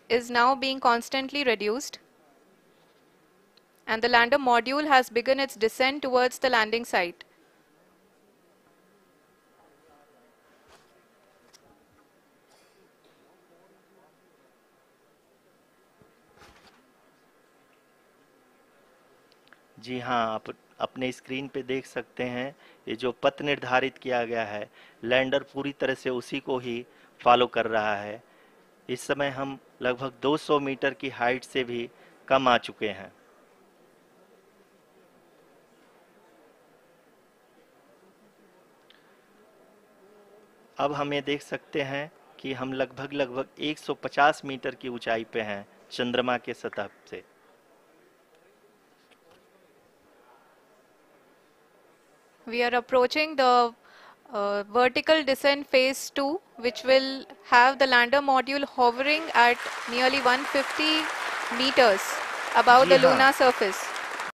is now being constantly reduced, and the lander module has begun its descent towards the landing site. जी हाँ, आप अपने screen पे देख सकते हैं, ये जो पथ निर्धारित किया गया है, लैंडर पूरी तरह से उसी को ही फॉलो कर रहा है। इस समय हम लगभग 200 मीटर की हाइट से भी कम आ चुके हैं। अब हम ये देख सकते हैं कि हम लगभग 150 मीटर की ऊंचाई पे हैं चंद्रमा के सतह से। We are approaching the vertical descent phase 2, which will have the lander module hovering at nearly 150 meters above ji the हाँ, lunar surface.